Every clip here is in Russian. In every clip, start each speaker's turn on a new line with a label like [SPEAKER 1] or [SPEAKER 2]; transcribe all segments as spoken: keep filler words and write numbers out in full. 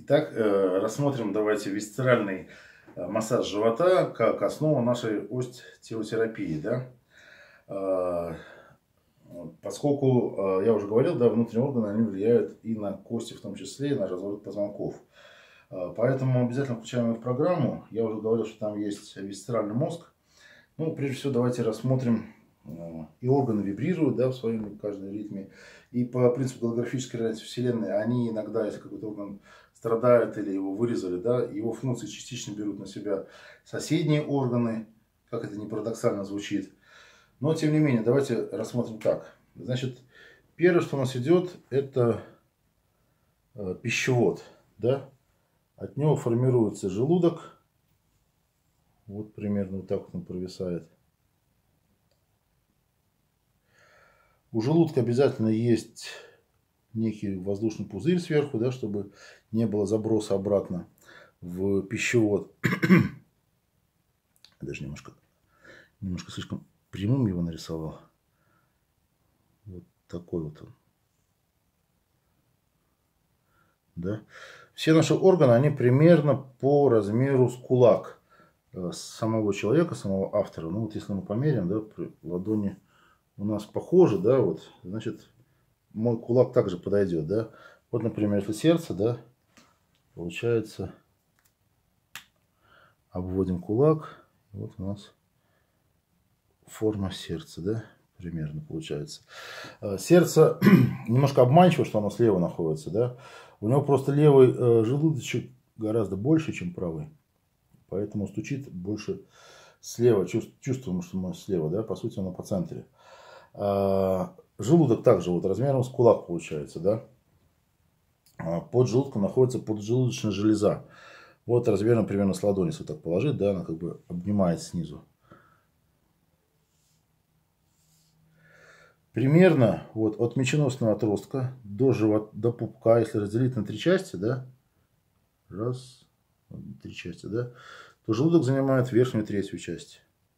[SPEAKER 1] Итак, э, рассмотрим давайте висцеральный э, массаж живота как основу нашей остеотерапии. Да? Э, Поскольку, э, я уже говорил, да, внутренние органы они влияют и на кости, в том числе и на разворот позвонков. Э, Поэтому обязательно включаем их в программу. Я уже говорил, что там есть висцеральный мозг. Ну, прежде всего, давайте рассмотрим, э, и органы вибрируют, да, в своем каждом ритме. И по принципу голографической реальности Вселенной, они иногда, если какой-то орган страдает или его вырезали, да, его функции частично берут на себя соседние органы, как это не парадоксально звучит. Но, тем не менее, давайте рассмотрим так. Значит, первое, что у нас идет, это э, пищевод, да. От него формируется желудок. Вот примерно вот так вот он провисает. У желудка обязательно есть некий воздушный пузырь сверху, да, чтобы не было заброса обратно в пищевод. Даже немножко, немножко слишком прямым его нарисовал. Вот такой вот он. Да. Все наши органы, они примерно по размеру с кулак самого человека, самого автора. Ну вот если мы померяем, да, при ладони у нас похожи, да, вот, значит, мой кулак также подойдет, да. Вот, например, если сердце, да, получается, обводим кулак, вот у нас форма сердца, да, примерно получается. Сердце немножко обманчиво, что оно слева находится, да. У него просто левый желудочек гораздо больше, чем правый. Поэтому стучит больше слева. Чувствуем, что мы слева, да, по сути, оно по центре. Желудок также вот размером с кулак получается, да. Под желудком находится поджелудочная железа. Вот размером примерно с ладони, если так положить, да, она как бы обнимает снизу. Примерно вот от меченосного отростка до живота, до пупка, если разделить на три части, да, раз, три части, да, то желудок занимает верхнюю третью часть.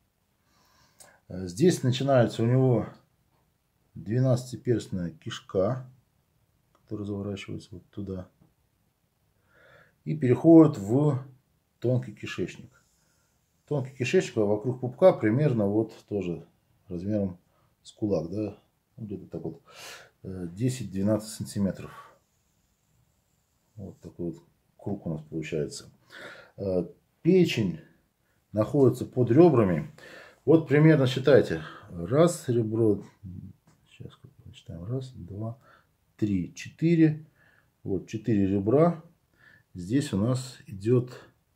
[SPEAKER 1] Здесь начинается у него двенадцатиперстная кишка, которая заворачивается вот туда, и переходит в тонкий кишечник. Тонкий кишечник вокруг пупка примерно вот тоже размером с кулак, да, где-то так вот десять-двенадцать сантиметров. Вот такой вот круг у нас получается. Печень находится под ребрами. Вот примерно считайте. Раз ребро. Сейчас считаем. Раз, два, три, четыре. Вот четыре ребра. Здесь у нас идет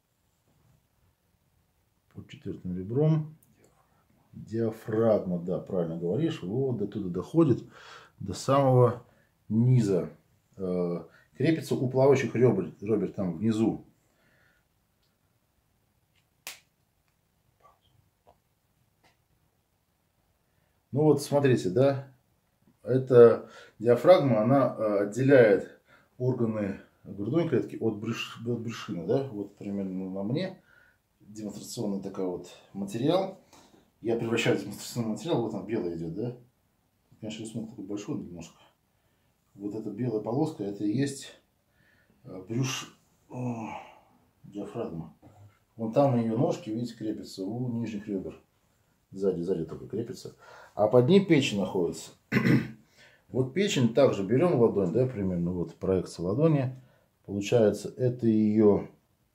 [SPEAKER 1] под четвертым ребром диафрагма. Да, правильно говоришь. Вот до туда доходит. До самого низа. Крепится у плавающих ребер, ребер там внизу. Ну вот смотрите, да, эта диафрагма, она отделяет органы грудной клетки от, брюш, от брюшины, да, вот примерно на мне демонстрационный такой вот материал. Я превращаю в демонстрационный материал, вот там белый идет, да, конечно, рисунок такой большой немножко. Вот эта белая полоска, это и есть брюш, о, диафрагма. Вон там на ее ножки, видите, крепится у нижних ребер. Сзади, сзади только крепится. А под ней печень находится. Вот печень также берем ладонь, да, примерно вот проекция ладони. Получается, это ее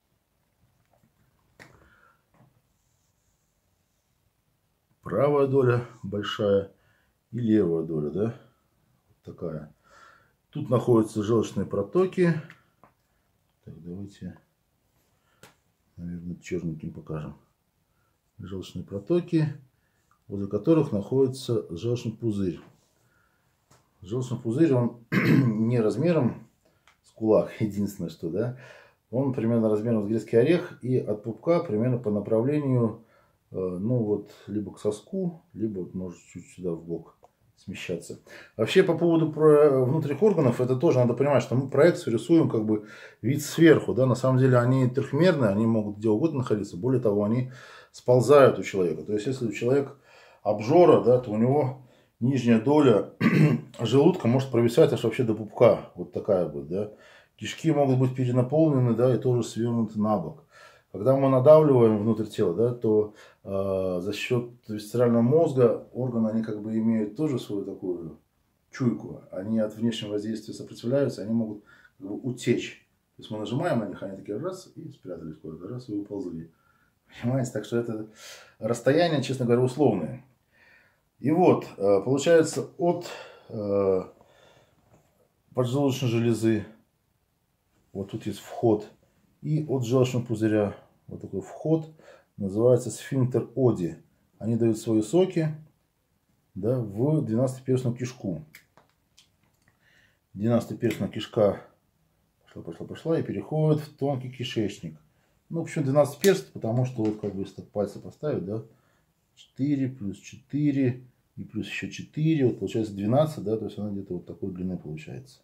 [SPEAKER 1] правая доля большая и левая доля, да, вот такая. Тут находятся желчные протоки. Так, давайте, наверное, черненьким покажем. Желчные протоки, возле которых находится желчный пузырь. Желчный пузырь, он не размером с кулак, единственное что, да, он примерно размером с грецкий орех и от пупка примерно по направлению, ну вот, либо к соску, либо вот может чуть сюда в бок смещаться. Вообще по поводу внутренних органов, это тоже надо понимать, что мы проекцию рисуем как бы вид сверху, да, на самом деле они трехмерные, они могут где угодно находиться, более того, они сползают у человека. То есть, если у человека обжора, да, то у него нижняя доля желудка может провисать аж вообще до пупка. Вот такая будет, да. кишки могут быть перенаполнены, да, и тоже свернуты на бок. Когда мы надавливаем внутрь тела, да, то э, за счет висцерального мозга органы, они как бы имеют тоже свою такую чуйку. Они от внешнего воздействия сопротивляются, они могут как бы утечь. То есть мы нажимаем на них, они такие раз и спрятались куда-то, раз и уползли. Понимаете? Так что это расстояние, честно говоря, условное. И вот, э, получается, от э, поджелудочной железы, вот тут есть вход, и от желчного пузыря вот такой вход, называется сфинктер Оди. Они дают свои соки, да, в двенадцатиперстную кишку. двенадцатиперстная кишка пошла, пошла, пошла и переходит в тонкий кишечник. Ну, почему двенадцать перст? Потому что вот как бы если так пальцы поставить, да, четыре плюс четыре и плюс еще четыре, вот получается двенадцать, да, то есть она где-то вот такой длины получается.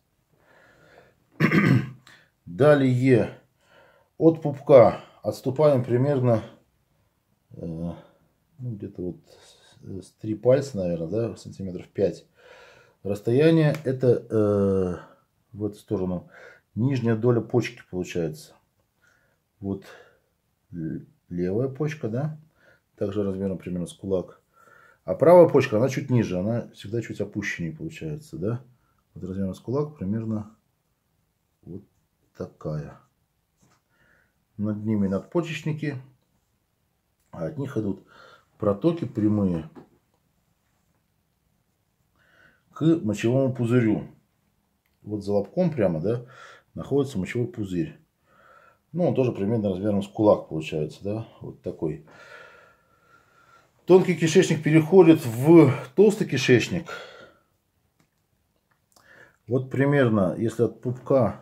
[SPEAKER 1] Далее от пупка отступаем примерно э, ну, где-то вот с три пальца, наверное, да, сантиметров пять. Расстояние это э, в эту сторону нижняя доля почки получается. Вот левая почка, да, также размером примерно с кулак. А правая почка, она чуть ниже, она всегда чуть опущеннее получается, да. Вот размером с кулак примерно вот такая. Над ними надпочечники, а от них идут протоки прямые к мочевому пузырю. Вот за лобком прямо, да, находится мочевой пузырь. Ну, он тоже примерно размером с кулак получается, да, вот такой. Тонкий кишечник переходит в толстый кишечник. Вот примерно, если от пупка,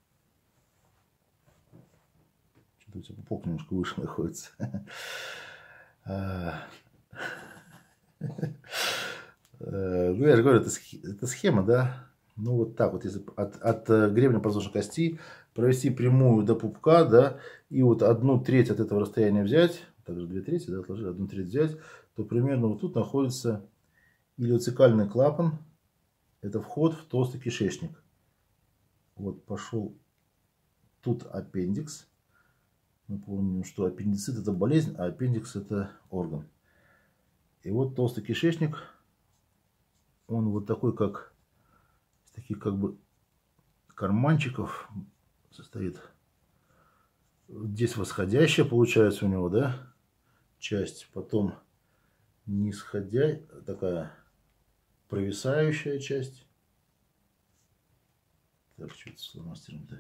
[SPEAKER 1] что-то у тебя пупок немножко выше находится. Ну, я же говорю, это схема, да. Ну, вот так вот, если от, от гребня подвздошной кости провести прямую до пупка, да, и вот одну треть от этого расстояния взять, также две трети, да, отложить, одну треть взять, то примерно вот тут находится илиоцекальный клапан. Это вход в толстый кишечник. Вот пошел тут аппендикс. Мы помним, что аппендицит это болезнь, а аппендикс это орган. И вот толстый кишечник, он вот такой, как из таких как бы карманчиков состоит. Здесь восходящая получается у него, да, часть, потом нисходя, такая провисающая часть. Так, что это с фломастером-то?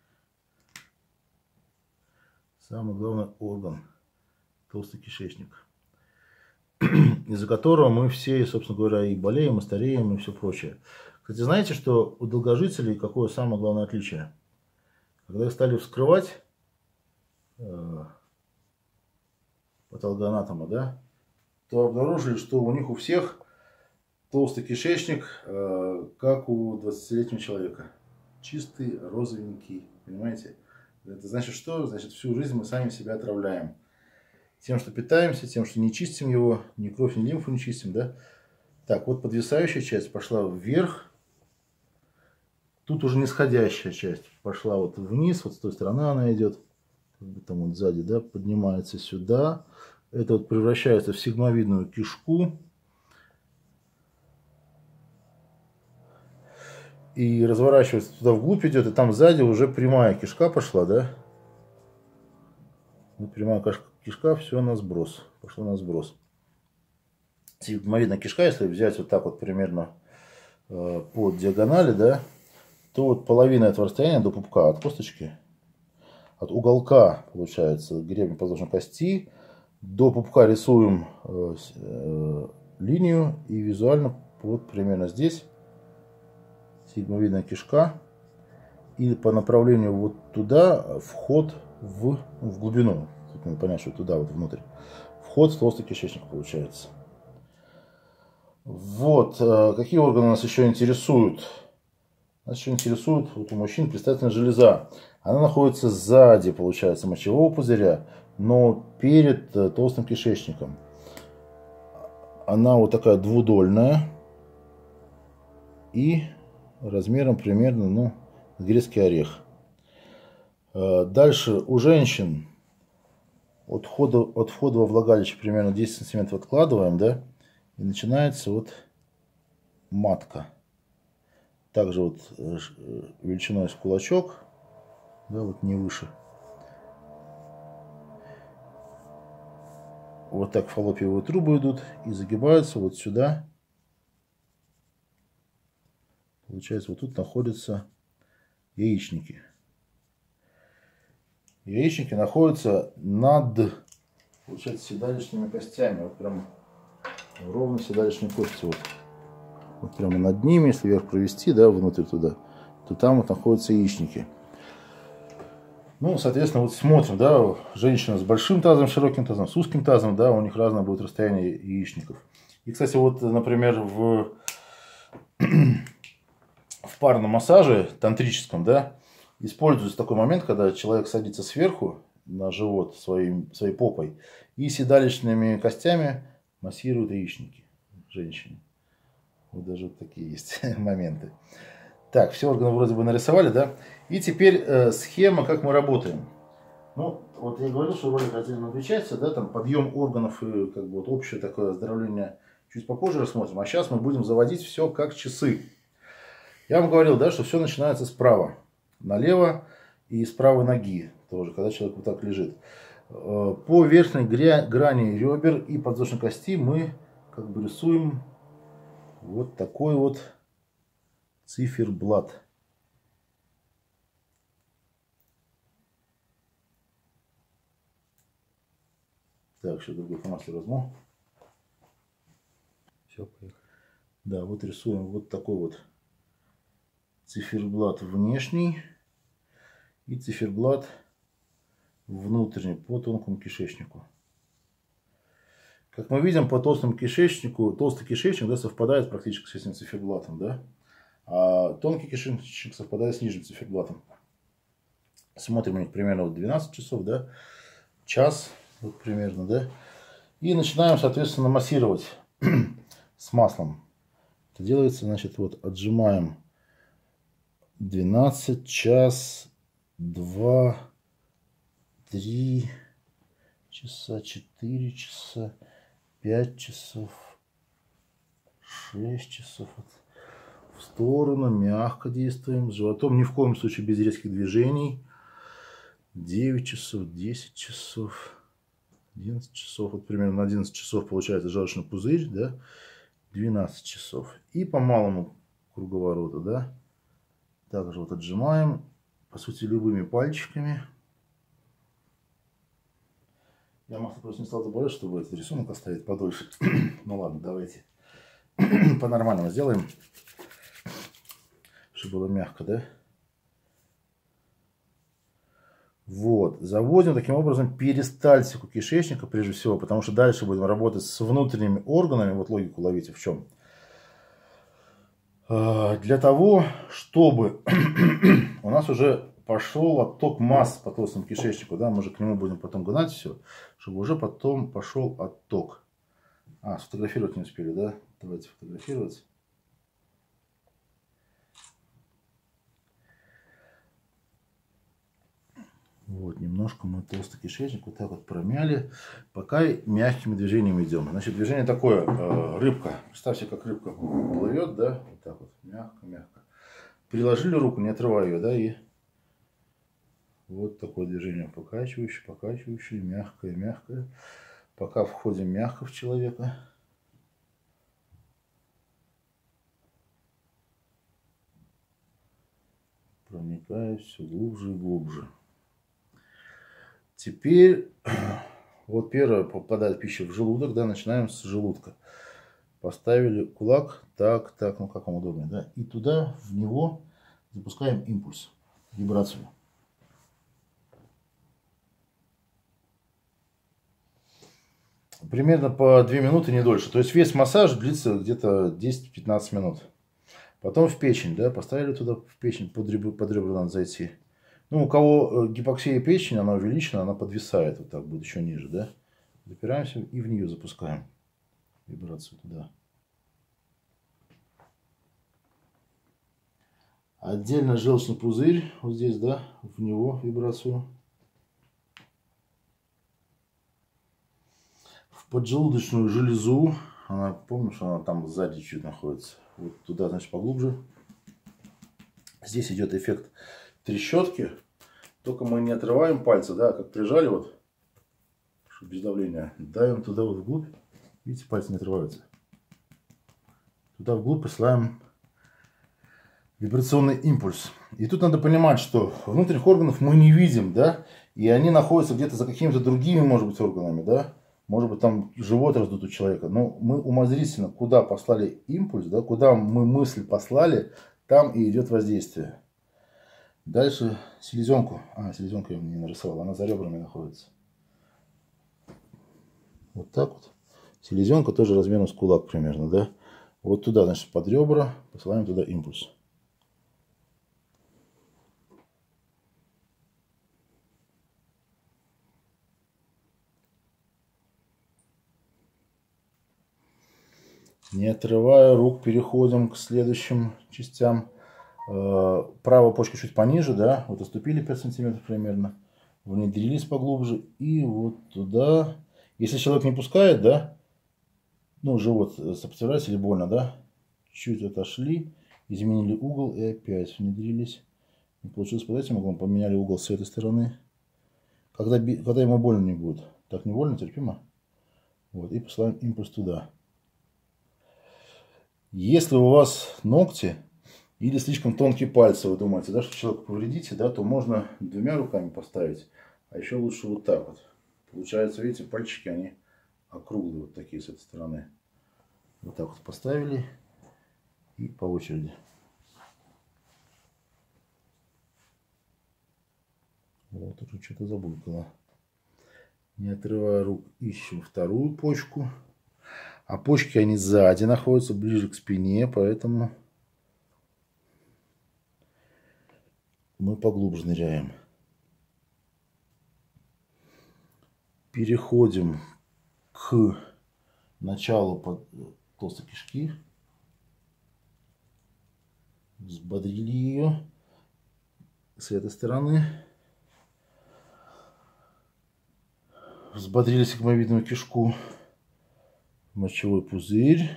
[SPEAKER 1] Самый главный орган, толстый кишечник, из-за которого мы все, собственно говоря, и болеем, и стареем, и все прочее. Кстати, знаете, что у долгожителей какое самое главное отличие? Когда их стали вскрывать э, патологоанатома, да, то обнаружили, что у них у всех толстый кишечник, э, как у двадцатилетнего человека. Чистый, розовенький, понимаете? Это значит что? Значит, всю жизнь мы сами себя отравляем. Тем, что питаемся, тем, что не чистим его, ни кровь, ни лимфу не чистим, да? Так, вот подвисающая часть пошла вверх. Тут уже нисходящая часть пошла вот вниз, вот с той стороны она идет. Там вот сзади, да, поднимается сюда. Это вот превращается в сигмовидную кишку. И разворачивается туда вглубь идет, и там сзади уже прямая кишка пошла, да? Вот прямая кишка, все на сброс. Пошло на сброс. Сигмовидная кишка, если взять вот так вот примерно э, по диагонали, да, то вот половина этого расстояния до пупка от косточки, от уголка, получается, гребня подвздошной кости, до пупка рисуем э, э, линию, и визуально вот примерно здесь сигмовидная кишка, и по направлению вот туда вход в, в глубину. Тут надо понять, что туда вот внутрь. Вход в толстый кишечник получается. Вот. Какие органы нас еще интересуют? Нас еще интересует вот у мужчин предстательная железа. Она находится сзади, получается, мочевого пузыря, но перед толстым кишечником. Она вот такая двудольная и размером примерно, ну, грецкий орех. Дальше у женщин от входа, от входа во влагалище примерно десять сантиметров откладываем, да, и начинается вот матка. Также вот величиной с кулачок, да, вот не выше. Вот так фаллопиевые трубы идут и загибаются вот сюда. Получается, вот тут находятся яичники. Яичники находятся над, получается, седалищными костями. Вот прям ровно седалищные кости. Вот, вот прямо над ними, если вверх провести, да, внутрь туда, то там вот находятся яичники. Ну, соответственно, вот смотрим, да, женщина с большим тазом, широким тазом, с узким тазом, да, у них разное будет расстояние яичников. И, кстати, вот, например, в, в парном массаже, тантрическом, да, используется такой момент, когда человек садится сверху на живот своим, своей попой и седалищными костями массирует яичники женщине. Вот даже вот такие есть моменты. Так, все органы вроде бы нарисовали, да? И теперь э, схема, как мы работаем. Ну, вот я говорил, что ролик отдельно отличается, да, там подъем органов и как бы вот общее такое оздоровление чуть попозже рассмотрим. А сейчас мы будем заводить все как часы. Я вам говорил, да, что все начинается справа налево и с правой ноги тоже, когда человек вот так лежит. По верхней грани ребер и подвздошной кости мы как бы рисуем вот такой вот циферблат. Так, еще другой фломастер возьму. Все, поехали. Да, вот рисуем вот такой вот циферблат внешний и циферблат внутренний по тонкому кишечнику. Как мы видим, по толстому кишечнику, толстый кишечник, да, совпадает практически с этим циферблатом, да, а тонкий кишечник совпадает с нижним циферблатом. Смотрим у них примерно вот двенадцать часов, да, час, вот примерно, да, и начинаем, соответственно, массировать с маслом. Это делается, значит, вот отжимаем двенадцать, час, два, три часа, четыре часа, пять часов, шесть часов. В сторону, мягко действуем. С животом ни в коем случае без резких движений. девять часов, десять часов, одиннадцать часов. Вот примерно на одиннадцать часов получается желчный пузырь, да? двенадцать часов. И по малому круговороту, да? Также вот отжимаем, по сути, любыми пальчиками. Я масло просто не стал добавлять, чтобы этот рисунок оставить подольше. Ну ладно, давайте по-нормальному сделаем, чтобы было мягко, да? Вот, заводим таким образом перистальтику кишечника прежде всего, потому что дальше будем работать с внутренними органами. Вот логику ловите в чем. Для того, чтобы у нас уже пошел отток масс по толстому кишечнику, да, мы же к нему будем потом гнать все, чтобы уже потом пошел отток. А, сфотографировать не успели, да? Давайте фотографировать. Вот, немножко мы толстый кишечник вот так вот промяли, пока мягкими движениями идем. Значит, движение такое, э, рыбка. Представьте, как рыбка плывет, да, вот так вот, мягко-мягко. Приложили руку, не отрывая ее, да, и вот такое движение, покачивающее, покачивающее, мягкое, мягкое. Пока входим мягко в человека. Проникая все глубже и глубже. Теперь, вот первое, попадает пища в желудок, да, начинаем с желудка. Поставили кулак, так, так, ну как вам удобно, да, и туда, в него запускаем импульс, вибрацию. Примерно по две минуты, не дольше. То есть весь массаж длится где-то десять-пятнадцать минут. Потом в печень, да, поставили туда в печень, под ребра, под ребра надо зайти. Ну, у кого гипоксия печени, она увеличена, она подвисает, вот так будет еще ниже, да. Запираемся и в нее запускаем вибрацию туда. Отдельно желчный пузырь, вот здесь, да, в него вибрацию. В поджелудочную железу, она, помнишь, она там сзади чуть находится. Вот туда, значит, поглубже. Здесь идет эффект трещотки. Только мы не отрываем пальцы, да, как прижали вот, чтобы без давления. Давим туда вот вглубь. Видите, пальцы не отрываются. Туда вглубь посылаем вибрационный импульс. И тут надо понимать, что внутренних органов мы не видим, да, и они находятся где-то за какими-то другими, может быть, органами, да. Может быть, там живот раздут у человека. Но мы умозрительно, куда послали импульс, да, куда мы мысль послали, там и идет воздействие. Дальше селезенку. А, селезенку я не нарисовал, она за ребрами находится. Вот так вот. Селезенка тоже размером с кулак примерно, да. Вот туда, значит, под ребра посылаем туда импульс. Не отрывая рук, переходим к следующим частям. Правая почка чуть пониже, да, вот отступили пять сантиметров примерно, внедрились поглубже и вот туда. Если человек не пускает, да, ну, живот сопротивляется или больно, да, чуть отошли, изменили угол и опять внедрились. Не получилось под этим углом, поменяли угол с этой стороны. Когда, когда ему больно не будет. Так не больно, терпимо. Вот, и посылаем импульс туда. Если у вас ногти или слишком тонкие пальцы, вы думаете, да, что человека повредите, да, то можно двумя руками поставить, а еще лучше вот так вот. Получается, видите, пальчики, они округлые, вот такие с этой стороны. Вот так вот поставили и по очереди. Вот уже что-то забулькало. Не отрывая рук, ищем вторую почку. А почки, они сзади находятся, ближе к спине, поэтому мы поглубже ныряем. Переходим к началу толстой кишки. Взбодрили ее с этой стороны. Взбодрили сигмовидную кишку. Мочевой пузырь.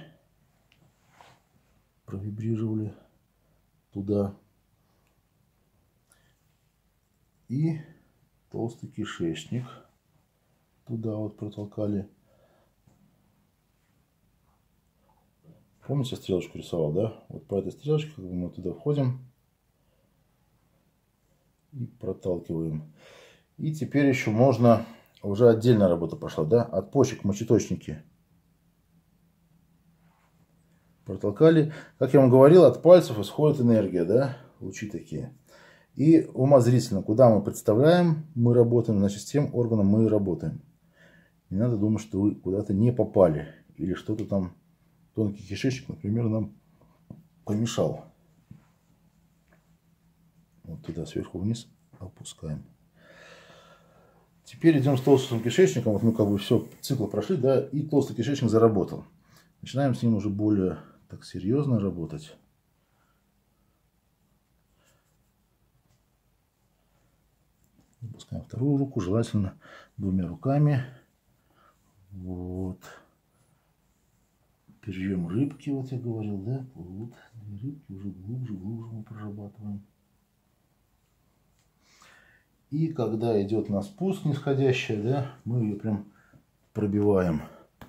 [SPEAKER 1] Провибрировали туда. И толстый кишечник. Туда вот протолкали. Помните, стрелочку рисовал, да? Вот по этой стрелочке как бы мы туда входим. И проталкиваем. И теперь еще можно... Уже отдельная работа пошла, да? От почек мочеточники. Протолкали. Как я вам говорил, от пальцев исходит энергия, да? Лучи такие. И умозрительно, куда мы представляем, мы работаем, значит, с тем органом мы и работаем. Не надо думать, что вы куда-то не попали. Или что-то там, тонкий кишечник, например, нам помешал. Вот туда сверху вниз опускаем. Теперь идем с толстым кишечником. Вот мы как бы все, циклы прошли, да, и толстый кишечник заработал. Начинаем с ним уже более так серьезно работать. Опускаем вторую руку, желательно двумя руками. Вот. Пережьем рыбки, вот я говорил, да? Вот, рыбки уже глубже, глубже мы прорабатываем. И когда идет на спуск нисходящая, да, мы ее прям пробиваем.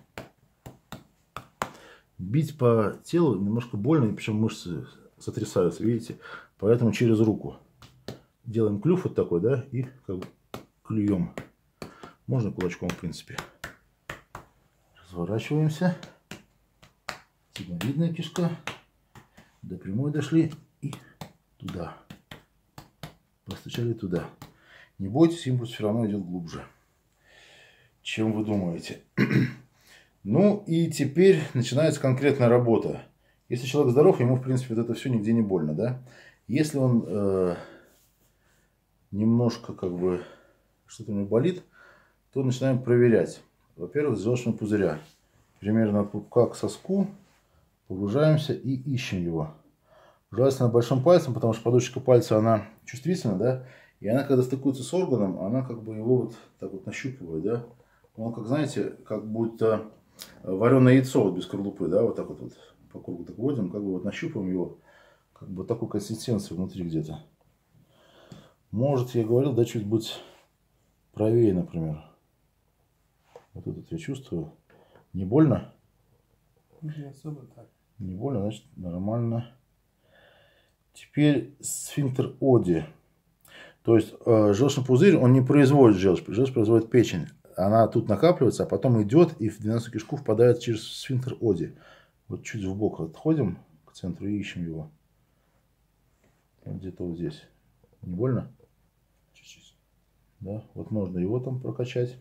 [SPEAKER 1] Бить по телу немножко больно, и причем мышцы сотрясаются, видите? Поэтому через руку. Делаем клюв вот такой, да, и как бы клюем. Можно кулачком, в принципе. Разворачиваемся. Сигмовидная кишка. До прямой дошли и туда. Постучали туда. Не бойтесь, импульс все равно идет глубже, чем вы думаете. Ну и теперь начинается конкретная работа. Если человек здоров, ему, в принципе, вот это все нигде не больно, да? Если он э, немножко, как бы, что-то у него болит, то начинаем проверять. Во-первых, с желчного пузыря. Примерно от пупка к соску погружаемся и ищем его. Желательно большим пальцем, потому что подушечка пальца, она чувствительна, да, и она, когда стыкуется с органом, она как бы его вот так вот нащупывает, да. Он, как знаете, как будто вареное яйцо вот без скорлупы, да, вот так вот, вот по кругу так вводим, как бы вот нащупываем его, как бы такой консистенции внутри где-то. Может, я говорил, да, чуть быть правее, например. Вот этот я чувствую. Не больно?
[SPEAKER 2] Не особо так.
[SPEAKER 1] Не больно, значит, нормально. Теперь сфинктер Оди. То есть э, желчный пузырь, он не производит желчь. Желчь производит печень. Она тут накапливается, а потом идет и в двенадцатую кишку впадает через сфинктер Оди. Вот чуть вбок отходим к центру и ищем его. Вот где-то вот здесь. Не больно?
[SPEAKER 2] Чуть-чуть.
[SPEAKER 1] Да, вот можно его там прокачать.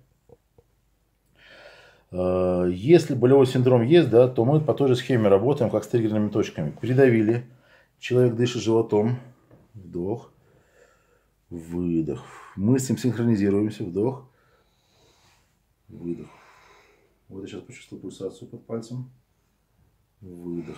[SPEAKER 1] Если болевой синдром есть, да, то мы по той же схеме работаем, как с триггерными точками. Придавили. Человек дышит животом. Вдох. Выдох. Мы с ним синхронизируемся. Вдох. Выдох. Вот я сейчас почувствую пульсацию под пальцем. Выдох.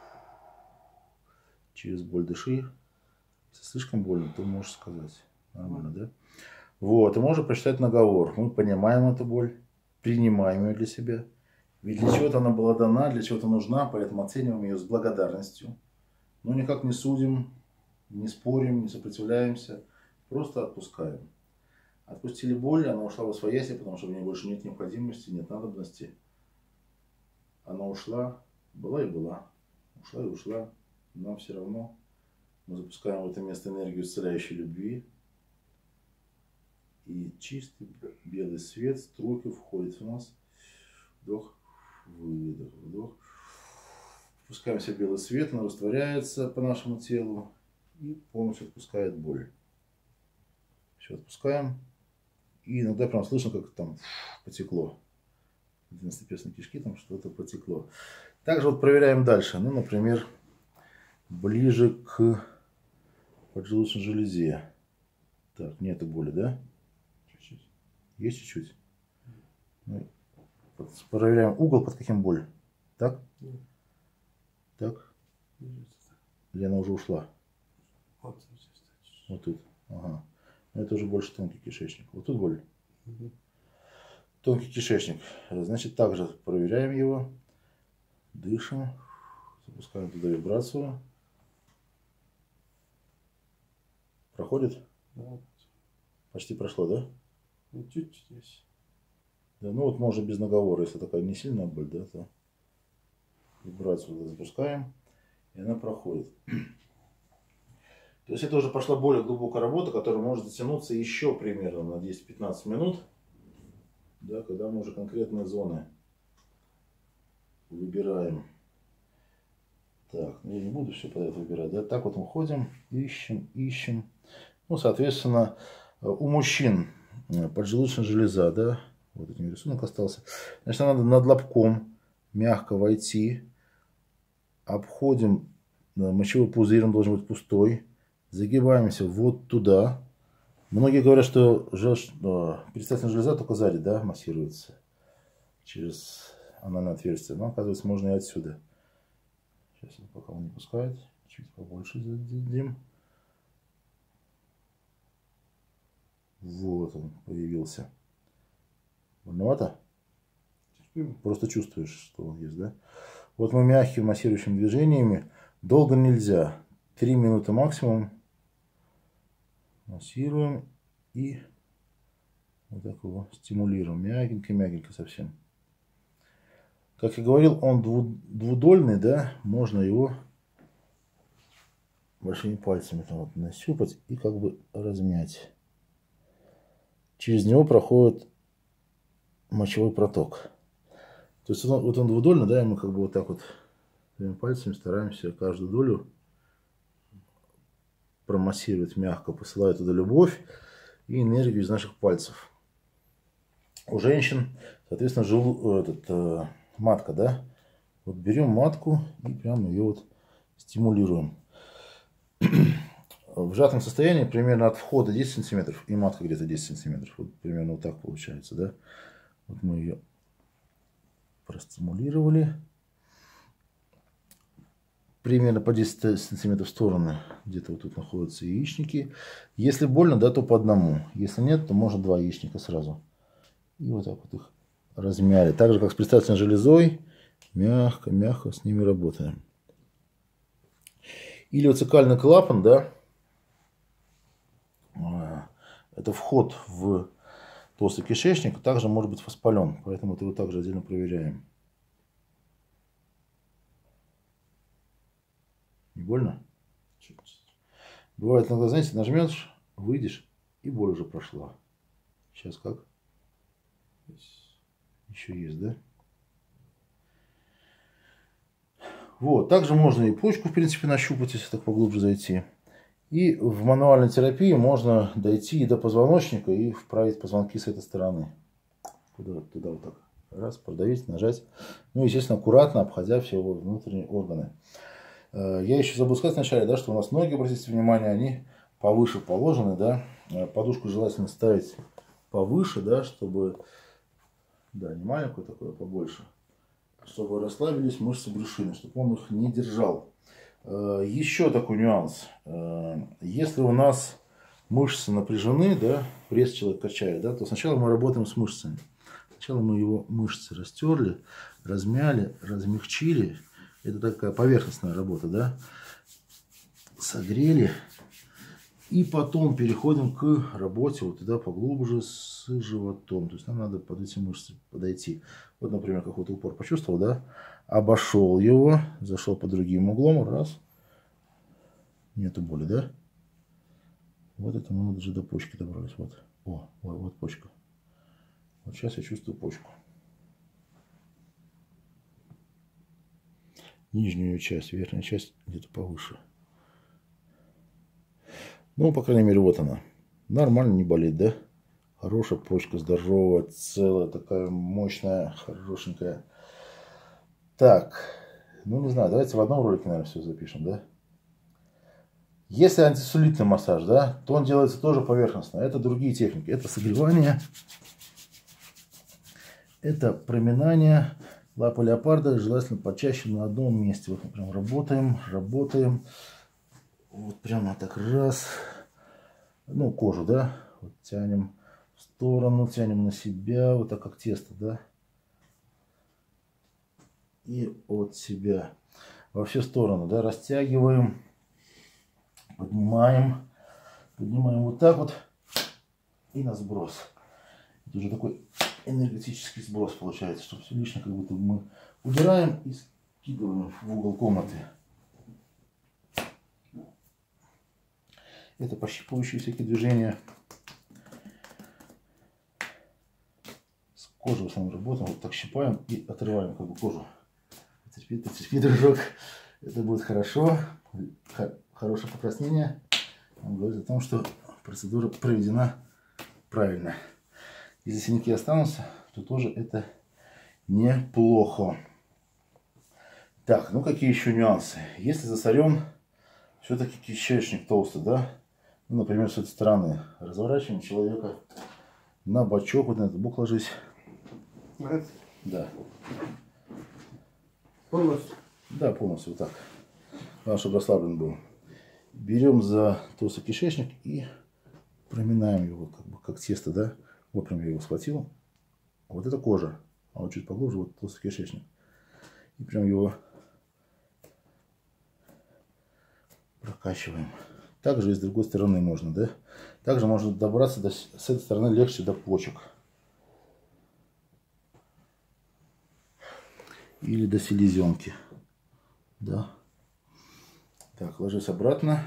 [SPEAKER 1] Через боль дыши. Если слишком больно, то можешь сказать. Нормально, да? Вот. И можно прочитать наговор. Мы понимаем эту боль. Принимаем ее для себя. Ведь для чего-то она была дана, для чего-то нужна, поэтому оцениваем ее с благодарностью. Но никак не судим, не спорим, не сопротивляемся. Просто отпускаем. Отпустили боль, она ушла во свояси, потому что в ней больше нет необходимости, нет надобности. Она ушла, была и была. Ушла и ушла. Нам все равно. Мы запускаем в это место энергию исцеляющей любви. И чистый белый свет струйкой входит в нас. Вдох, выдох, вдох. Впускаем в себя белый свет, он растворяется по нашему телу и полностью отпускает боль. Все, отпускаем. И иногда прям слышно, как там потекло. В двенадцатиперстной кишки там что-то потекло. Также вот проверяем дальше. Ну, например, ближе к поджелудочной железе. Так, нету боли, да?
[SPEAKER 2] Чуть-чуть.
[SPEAKER 1] Есть чуть-чуть? Ну, проверяем угол, под каким боль. Так?
[SPEAKER 2] Нет.
[SPEAKER 1] Так?
[SPEAKER 2] Движется.
[SPEAKER 1] Или она уже ушла?
[SPEAKER 2] Вот,
[SPEAKER 1] Вот тут. Ага. Но это уже больше тонкий кишечник. Вот тут боль.
[SPEAKER 2] угу.
[SPEAKER 1] Тонкий кишечник. Значит, также проверяем его. Дышим. Запускаем туда вибрацию. Проходит?
[SPEAKER 2] Да.
[SPEAKER 1] Почти прошло, да?
[SPEAKER 2] Ну, чуть-чуть есть.
[SPEAKER 1] Да, ну вот можно без наговора. Если такая не сильная боль, да, то вибрацию туда запускаем. И она проходит. То есть это уже пошла более глубокая работа, которая может затянуться еще примерно на десять-пятнадцать минут. Да, когда мы уже конкретные зоны выбираем. Так, я не буду все подряд выбирать. Да? Так вот мы ходим, ищем, ищем. Ну, соответственно, у мужчин поджелудочная железа, да, вот этим рисунок остался. Значит, надо над лобком мягко войти. Обходим, мочевой пузырь, он должен быть пустой. Загибаемся вот туда. Многие говорят, что желч... предстательная железа только сзади, да, массируется через анальное отверстие. Но, оказывается, можно и отсюда. Сейчас, пока он не пускает, чуть побольше зададим. Вот он появился. Больновато?
[SPEAKER 2] Терпимо.
[SPEAKER 1] Просто чувствуешь, что он есть, да? Вот мы мягкими массирующими движениями. Долго нельзя. Три минуты максимум. Массируем и вот так его стимулируем. Мягенько-мягенько совсем. Как я говорил, он двудольный, да? Можно его большими пальцами там вот нащупать и как бы размять. Через него проходит мочевой проток. То есть он, вот он двудольный, да, и мы как бы вот так вот своими пальцами стараемся каждую долю промассировать мягко, посылая туда любовь и энергию из наших пальцев. У женщин, соответственно, жил этот, э, матка, да. Вот берем матку и прямо ее вот стимулируем. В сжатом состоянии примерно от входа десять сантиметров и матка где-то десять сантиметров. Вот примерно вот так получается, да. Вот мы ее простимулировали. примерно по десять сантиметров в стороны. Где-то вот тут находятся яичники. Если больно, да, то по одному. Если нет, то можно два яичника сразу. И вот так вот их размяли. Так же, как с предстательной железой. Мягко-мягко с ними работаем. Илиоцекальный клапан, да. Это вход в толстый кишечник. Также может быть воспален. Поэтому его также отдельно проверяем. Не больно?
[SPEAKER 2] Чуть-чуть.
[SPEAKER 1] Бывает иногда, знаете, нажмешь, выйдешь, и боль уже прошла. Сейчас как?
[SPEAKER 2] Есть.
[SPEAKER 1] Еще есть, да? Вот. Также можно и почку, в принципе, нащупать, если так поглубже зайти. И в мануальной терапии можно дойти и до позвоночника и вправить позвонки с этой стороны. Туда, туда вот так. Раз, продавить, нажать. Ну, естественно, аккуратно, обходя все его внутренние органы. Я еще забыл сказать вначале, да, что у нас ноги, обратите внимание, они повыше положены, да. Подушку желательно ставить повыше, да, чтобы, да, не маленькую такую, а побольше, чтобы расслабились мышцы брюшины, чтобы он их не держал. Еще такой нюанс. Если у нас мышцы напряжены, да, пресс человек качает, да, то сначала мы работаем с мышцами. Сначала мы его мышцы растерли, размяли, размягчили. Это такая поверхностная работа, да. Согрели. И потом переходим к работе вот туда поглубже с животом. То есть нам надо под эти мышцы подойти. Вот, например, какой-то упор почувствовал, да. Обошел его, зашел по другим углом, раз. Нету боли, да. Вот это мы уже до почки добрались. Вот. О, вот, вот почка. Вот сейчас я чувствую почку. Нижнюю часть, верхняя часть где-то повыше. Ну, по крайней мере, вот она. Нормально, не болит, да? Хорошая почка, здоровая, целая, такая мощная, хорошенькая. Так, ну не знаю, давайте в одном ролике, наверное, все запишем, да? Если антицеллюлитный массаж, да, то он делается тоже поверхностно. Это другие техники. Это согревание, это проминание. Лапа леопарда желательно почаще на одном месте. Вот мы прям работаем, работаем. Вот прямо так раз. Ну, кожу, да. Вот тянем в сторону, тянем на себя. Вот так как тесто, да. И от себя. Во все стороны, да. Растягиваем. Поднимаем. Поднимаем вот так вот. И на сброс. Это уже такой энергетический сброс получается, чтобы все лишнее как будто мы убираем и скидываем в угол комнаты. Это пощипывающие всякие движения. С кожей в основном работаем. Вот так щипаем и отрываем как бы кожу. Потерпи, потерпи, дружок. Это будет хорошо. Хорошее покраснение. Он говорит о том, что процедура проведена правильно. Если синяки останутся, то тоже это неплохо. Так, ну какие еще нюансы? Если засорен все-таки кишечник толстый, да? Ну, например, с этой стороны. Разворачиваем человека на бочок. Вот на этот бок ложись.
[SPEAKER 2] Это?
[SPEAKER 1] Да.
[SPEAKER 2] Полностью?
[SPEAKER 1] Да, полностью вот так. Главное, чтобы расслаблен был. Берем за толстый кишечник и проминаем его, как бы как тесто, да? Вот прям я его схватил. Вот это кожа. А вот чуть поглубже вот толстый кишечник. И прям его прокачиваем. Также и с другой стороны можно, да? Также можно добраться до, с этой стороны легче до почек. Или до селезенки. Да. Так, ложись обратно.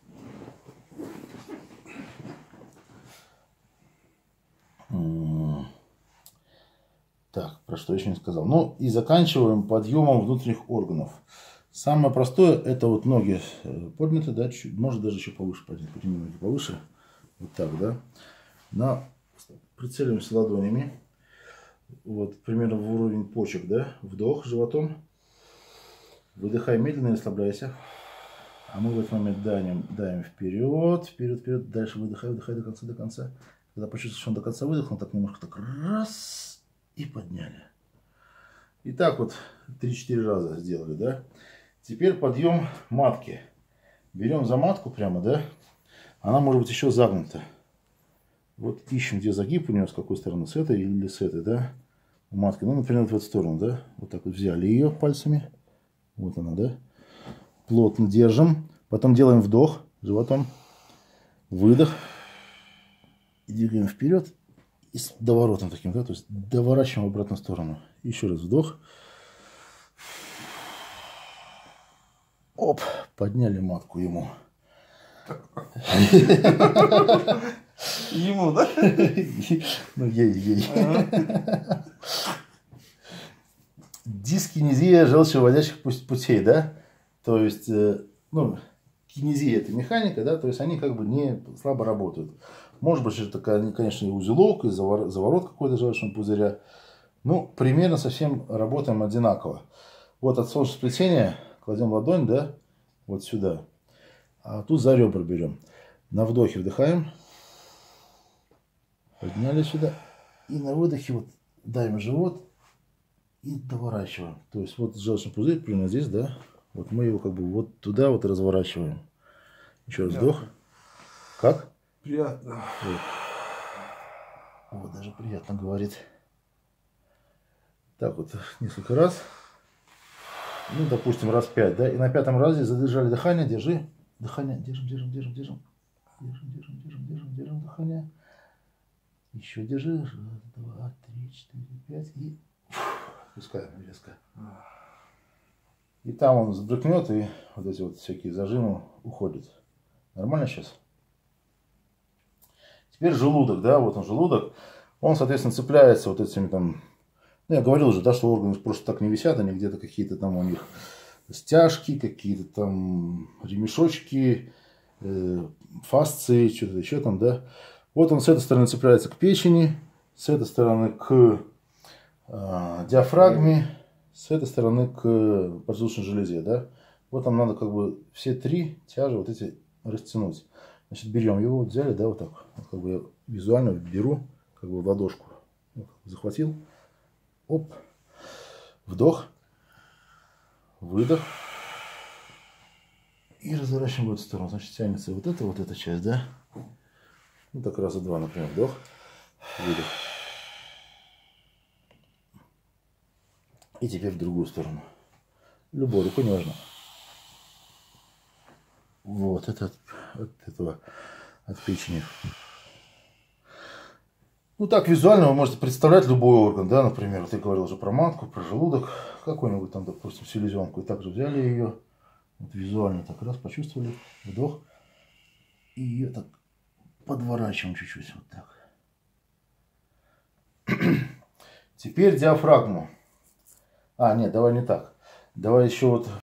[SPEAKER 1] Так, про что еще не сказал. Ну и заканчиваем подъемом внутренних органов. Самое простое — это вот ноги подняты, да, чуть, может даже еще повыше поднять, подними ноги повыше. Вот так, да. На, прицеливаемся ладонями. Вот, примерно в уровень почек, да. Вдох животом. Выдыхай медленно и расслабляйся. А мы в этот момент давим, давим вперед, вперед, вперед. Дальше выдыхай, выдыхай до конца, до конца. Когда почувствуешь, что он до конца выдохнул, так немножко так раз и подняли. И так вот три-четыре раза сделали, да. Теперь подъем матки. Берем за матку прямо, да? Она может быть еще загнута. Вот ищем, где загиб у нее, с какой стороны, с этой или с этой, да? У матки. Ну, например, вот в эту сторону, да? Вот так вот взяли ее пальцами. Вот она, да? Плотно держим. Потом делаем вдох животом. Выдох. И двигаем вперед. И с доворотом таким, да? То есть доворачиваем в обратную сторону. Еще раз вдох. Оп, подняли матку ему.
[SPEAKER 2] Ему, да?
[SPEAKER 1] Ну, ей, ей. Дискинезия желчевыводящих путей, да? То есть, ну, кинезия это механика, да? То есть, они как бы не слабо работают. Может быть, это, конечно, и узелок, и заворот какой-то желчного пузыря. Ну, примерно совсем работаем одинаково. Вот от солнечного сплетения кладем ладонь, да, вот сюда. А тут за ребра берем. На вдохе вдыхаем. Подняли сюда. И на выдохе вот давим живот и доворачиваем. То есть вот желчный пузырь примерно здесь, да. Вот мы его как бы вот туда вот разворачиваем. Еще раз вдох. Как?
[SPEAKER 2] Приятно.
[SPEAKER 1] Вот. Вот, даже приятно говорит. Так вот, несколько раз. Ну, допустим, раз пять, да. И на пятом разе задержали дыхание. Держи. Дыхание. Держим, держим, держим, держим. Держим, держим, держим, держим, держим дыхание. Еще держи. Раз, два, три, четыре, пять. И пускаем резко. И там он сбрыкнет, и вот эти вот всякие зажимы уходят. Нормально сейчас? Теперь желудок, да, вот он желудок. Он, соответственно, цепляется вот этими там... Ну, я говорил уже, да, что органы просто так не висят, они где-то какие-то там у них стяжки, какие-то там ремешочки, э, фасции, что-то еще там, да. Вот он с этой стороны цепляется к печени, с этой стороны к э, диафрагме, с этой стороны к поджелудочной железе, да. Вот нам надо как бы все три тяжи вот эти растянуть. Значит, берем его, вот взяли, да, вот так. Вот как бы я визуально беру, как бы в ладошку. Вот, захватил. Оп. Вдох. Выдох. И разворачиваем в эту сторону. Значит, тянется вот эта вот эта часть, да? Ну, так раза два, например. Вдох. Выдох. И теперь в другую сторону. Любой рукой, неважно. Вот, это от, от этого, от печени. Ну, так визуально вы можете представлять любой орган, да, например, вот я говорил уже про матку, про желудок, какой-нибудь там, допустим, селезенку, и также взяли ее, вот визуально так раз почувствовали, вдох, и ее так подворачиваем чуть-чуть, вот так. Теперь диафрагму. А, нет, давай не так. Давай еще вот